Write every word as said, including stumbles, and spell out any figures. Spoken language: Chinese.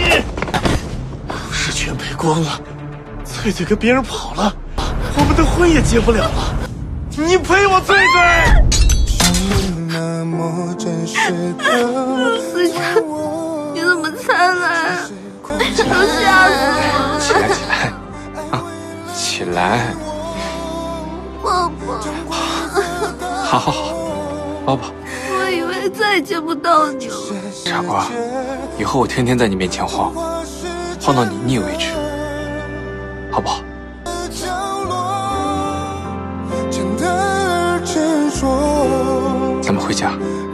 你！是全赔光了，翠翠跟别人跑了，我们的婚也结不了了。你赔我翠翠！ 思佳，你怎么才来？都吓死我了！ 起来，起来，啊，起来！ 抱抱。 好好好，抱抱。 我以为再也见不到你了。 傻瓜，以后我天天在你面前晃，晃到你腻为止，好不好？咱们回家。